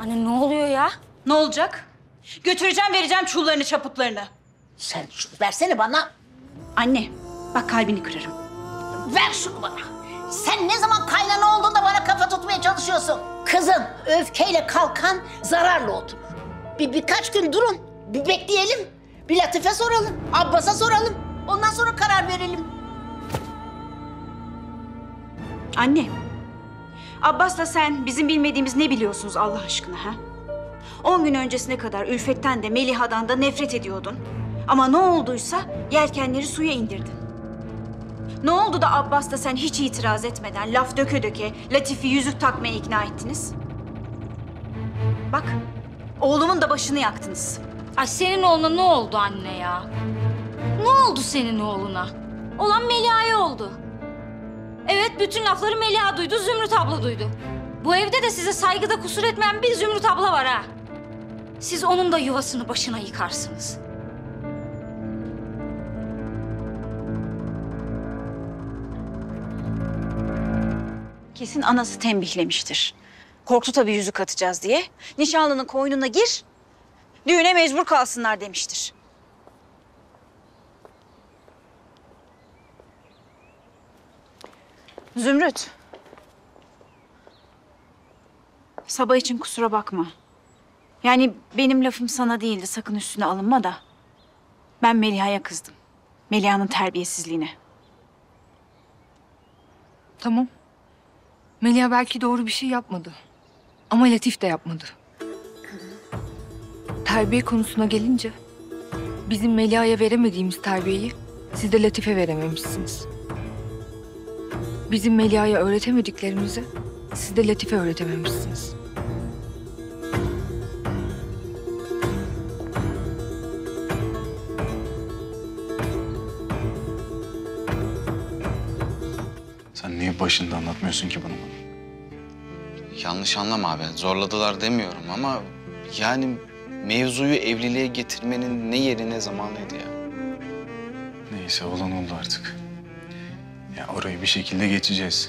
Anne ne oluyor ya? Ne olacak? Götüreceğim, vereceğim çullarını, çaputlarını. Sen şunu versene bana. Anne, bak kalbini kırarım. Ver şunu bana. Sen ne zaman kaynana olduğunda bana kafa tutmaya çalışıyorsun? Kızım öfkeyle kalkan zararla oturur. Birkaç gün durun. Bir bekleyelim. Bir Latife soralım. Abbas'a soralım. Ondan sonra karar verelim. Anne, Abbas'la sen bizim bilmediğimiz ne biliyorsunuz Allah aşkına ha? 10 gün öncesine kadar Ülfet'ten de Meliha'dan da nefret ediyordun. Ama ne olduysa yelkenleri suya indirdin. Ne oldu da Abbas'la sen hiç itiraz etmeden laf döke döke Latif'i yüzük takmaya ikna ettiniz? Bak, oğlumun da başını yaktınız. Ay senin oğluna ne oldu anne ya? Ne oldu senin oğluna? Olan Meliha'ya oldu. Evet, bütün lafları Meliha duydu, Zümrüt abla duydu. Bu evde de size saygıda kusur etmeyen bir Zümrüt abla var ha. Siz onun da yuvasını başına yıkarsınız. Kesin anası tembihlemiştir. Korktu tabii yüzük atacağız diye. Nişanlının koynuna gir, düğüne mecbur kalsınlar demiştir. Zümrüt. Sabah için kusura bakma. Yani benim lafım sana değildi, sakın üstüne alınma da. Ben Meliha'ya kızdım. Meliha'nın terbiyesizliğine. Tamam. Melia belki doğru bir şey yapmadı. Ama Latif de yapmadı. Terbiye konusuna gelince... bizim Melia'ya veremediğimiz terbiyeyi siz de Latif'e verememişsiniz. Bizim Melia'ya öğretemediklerimizi siz de Latif'e öğretememişsiniz. Sen niye başında anlatmıyorsun ki bunu bana? Yanlış anlama abi. Zorladılar demiyorum ama yani mevzuyu evliliğe getirmenin ne yeri ne zamanıydı ya. Neyse olan oldu artık. Ya orayı bir şekilde geçeceğiz.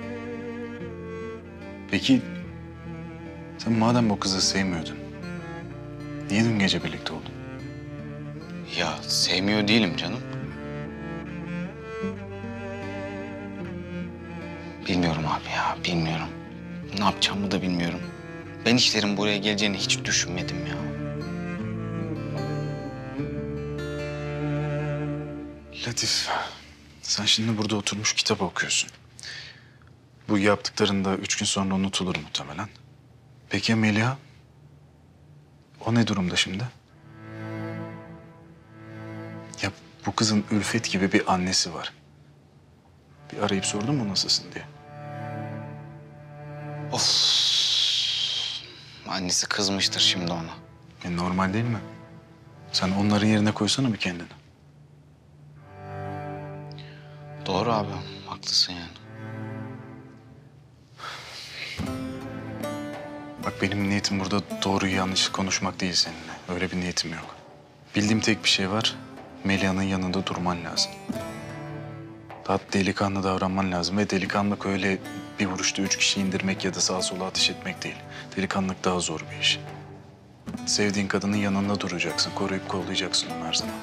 Peki sen madem bu kızı sevmiyordun, niye dün gece birlikte oldun? Ya sevmiyor değilim canım. Bilmiyorum abi ya, bilmiyorum. Ne yapacağımı da bilmiyorum. Ben işlerin buraya geleceğini hiç düşünmedim ya. Latif, sen şimdi burada oturmuş kitap okuyorsun. Bu yaptıkların da 3 gün sonra unutulur muhtemelen. Peki ya Melia? O ne durumda şimdi? Ya bu kızın Ülfet gibi bir annesi var. Bir arayıp sordun mu nasılsın diye. Of. Annesi kızmıştır şimdi ona. Normal değil mi? Sen onların yerine koysana bir kendini. Doğru abi, haklısın yani. Bak benim niyetim burada doğruyu yanlışı konuşmak değil seninle. Öyle bir niyetim yok. Bildiğim tek bir şey var. Melia'nın yanında durman lazım. Daha delikanlı davranman lazım ve delikanlık öyle bir vuruşta 3 kişi indirmek ya da sağa sola ateş etmek değil. Delikanlık daha zor bir iş. Sevdiğin kadının yanında duracaksın, koruyup kollayacaksın onu her zaman.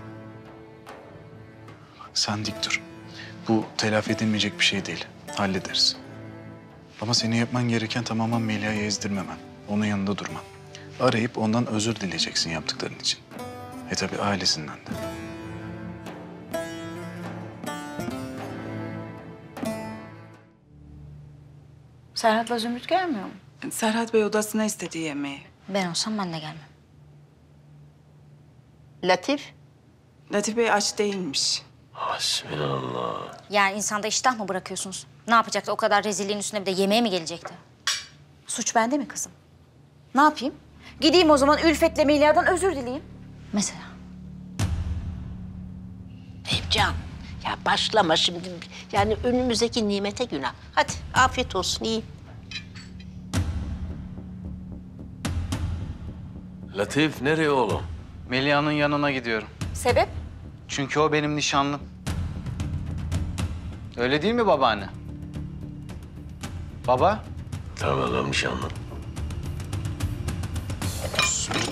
Bak sen dik dur. Bu telafi edilmeyecek bir şey değil. Hallederiz. Ama senin yapman gereken tamamen Melia'yı ezdirmemen. Onun yanında durman. Arayıp ondan özür dileyeceksin yaptıkların için. Tabii ailesinden de. Serhat'la Zümrüt gelmiyor mu? Serhat Bey odasına istedi yemeği. Ben olsam ben de gelmem. Latif. Latif Bey aç değilmiş. Yani insanda iştah mı bırakıyorsunuz? Ne yapacaktı? O kadar rezilliğin üstüne bir de yemeğe mi gelecekti? Suç bende mi kızım? Ne yapayım? Gideyim o zaman Ülfet'le Melia'dan özür dileyeyim. Mesela. Evcan. Ya başlama şimdi. Yani önümüzdeki nimete günah. Hadi afiyet olsun iyi. Latif nereye oğlum? Melia'nın yanına gidiyorum. Sebep? Çünkü o benim nişanlım. Öyle değil mi babaanne? Baba? Tamam nişanlım.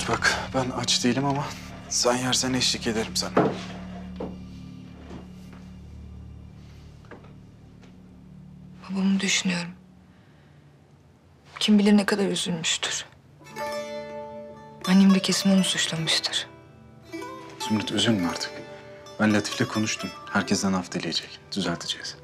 Bak ben aç değilim ama sen yersen eşlik ederim sana. Babamı düşünüyorum. Kim bilir ne kadar üzülmüştür. Annem de kesin onu suçlamıştır. Zümrüt üzülme artık. Ben Latif'le konuştum. Herkesten af dileyecek. Düzelteceğiz.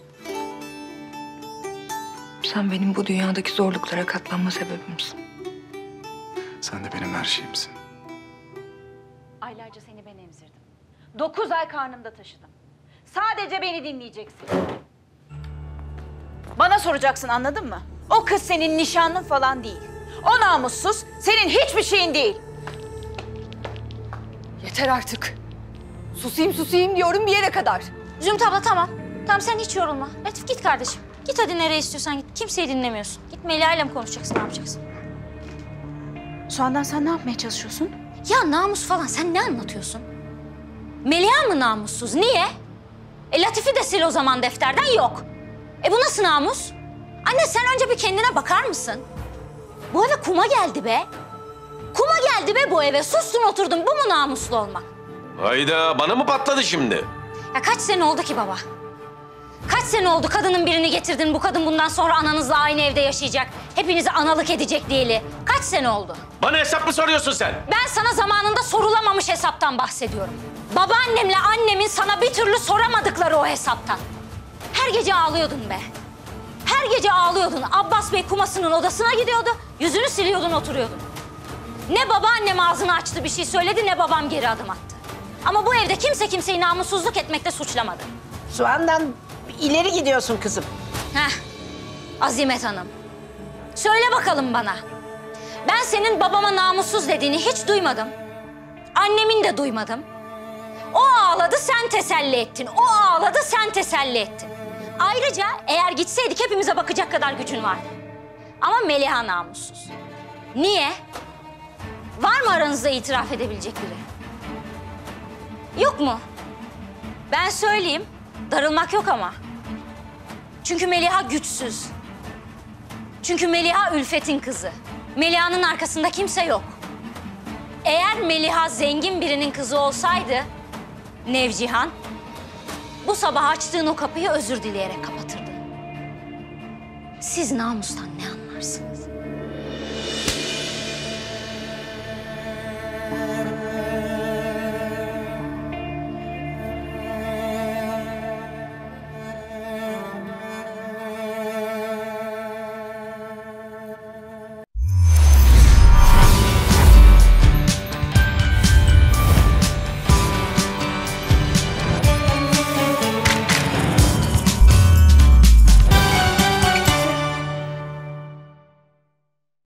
Sen benim bu dünyadaki zorluklara katlanma sebebimsin. Sen de benim her şeyimsin. Aylarca seni ben emzirdim. 9 ay karnımda taşıdım. Sadece beni dinleyeceksin. Bana soracaksın, anladın mı? O kız senin nişanlın falan değil. O namussuz senin hiçbir şeyin değil. Yeter artık. Susayım diyorum bir yere kadar. Zümrüt abla tamam. Tamam sen hiç yorulma. Latif git kardeşim. Git hadi nereye istiyorsan git. Kimseyi dinlemiyorsun. Git Melia ile mi konuşacaksın, ne yapacaksın? Soğandan sen ne yapmaya çalışıyorsun? Ya namus falan sen ne anlatıyorsun? Melia mı namussuz? Niye? Latif'i de sil o zaman defterden, yok. Bu nasıl namus? Anne sen önce bir kendine bakar mısın? Bu eve kuma geldi be. Kuma geldi be bu eve. Sustun oturdun. Bu mu namuslu olmak? Hayda, bana mı patladı şimdi? Ya kaç sene oldu ki baba? Kaç sene oldu kadının birini getirdin, bu kadın bundan sonra ananızla aynı evde yaşayacak. Hepinizi analık edecek diyeli. Kaç sene oldu? Bana hesap mı soruyorsun sen? Ben sana zamanında sorulamamış hesaptan bahsediyorum. Babaannemle annemin sana bir türlü soramadıkları o hesaptan. Her gece ağlıyordun be. Her gece ağlıyordun. Abbas Bey kumasının odasına gidiyordu. Yüzünü siliyordun, oturuyordun. Ne babaannem ağzını açtı bir şey söyledi, ne babam geri adım attı. Ama bu evde kimse kimseyi namussuzluk etmekte suçlamadı. Soğandan ileri gidiyorsun kızım. Heh, Azimet Hanım. Söyle bakalım bana. Ben senin babama namussuz dediğini hiç duymadım. Annemin de duymadım. O ağladı, sen teselli ettin. O ağladı, sen teselli ettin. Ayrıca eğer gitseydik hepimize bakacak kadar gücün vardı. Ama Meliha namussuz. Niye? Var mı aranızda itiraf edebilecek biri? Yok mu? Ben söyleyeyim, darılmak yok ama. Çünkü Meliha güçsüz. Çünkü Meliha Ülfet'in kızı. Meliha'nın arkasında kimse yok. Eğer Meliha zengin birinin kızı olsaydı, Nevcihan, bu sabah açtığın o kapıyı özür dileyerek kapatırdı. Siz namustan ne anlarsınız?